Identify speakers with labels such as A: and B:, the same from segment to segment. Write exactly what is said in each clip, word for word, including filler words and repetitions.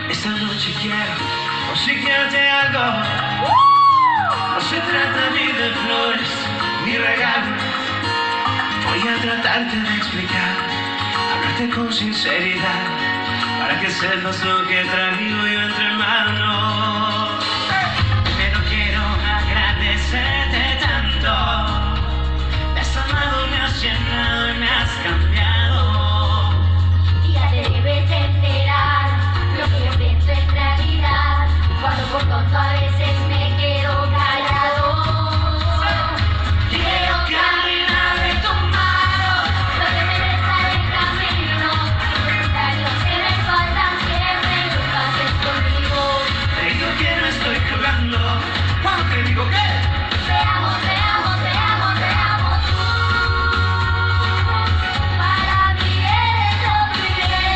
A: Esta noche quiero obsequiarte algo. No se trata ni de flores ni regalos. Voy a tratarte de explicar, hablarte con sinceridad, para que sepas lo que traigo yo entre manos. Pero quiero agradecerte tanto. Me has amado, me has llenado y me has cambiado.
B: Y ya te debes enterar lo que yo pienso en realidad, cuando por tonto a veces me quedo callado. Quiero caminar de tu mano, lo que me resta del camino, los años que me faltan siempre los pases conmigo.
A: Te digo que no estoy jugando cuando te digo que
B: Te amo, te amo, te amo, te amo tú. Para mí eres todo y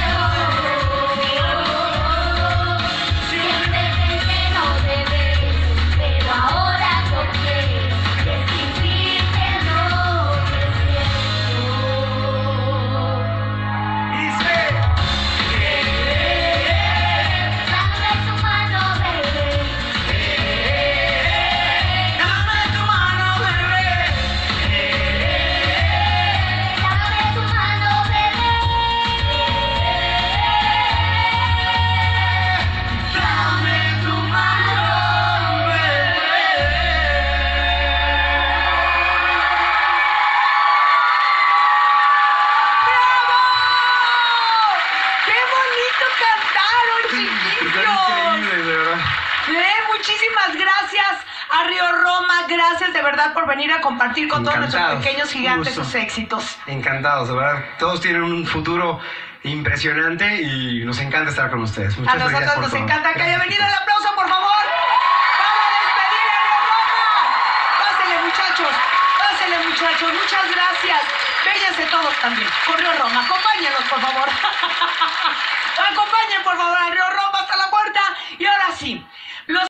B: siempre pensé no te ves, pero ahora comprendo que sin ti te lo que
A: dice
B: Dame tu mano, bebé.
A: dame tu mano, bebé.
B: Dame tu mano, bebé.
A: Dame tu mano, bebé.
C: ¡Qué bonito cantaron,
D: Están
C: chiquillos!
D: increíbles, de verdad.
C: Eh, muchísimas gracias a Río Roma, gracias de verdad por venir a compartir con todos nuestros
D: Encantados.
C: pequeños gigantes
D: Gusto.
C: sus éxitos.
D: Encantados, de verdad. Todos tienen un futuro impresionante y nos encanta estar con ustedes. Muchas
C: A
D: gracias
C: nosotros
D: por
C: nos
D: todo.
C: encanta que haya
D: Gracias.
C: venido. El aplauso, por favor, para despedir a Río Roma. Pásenle, muchachos, pásenle, muchachos, muchas gracias. Vénganse todos también con Río Roma, acompáñenos, por favor. Acompañen, por favor, a Río Roma hasta la puerta. Y ahora sí,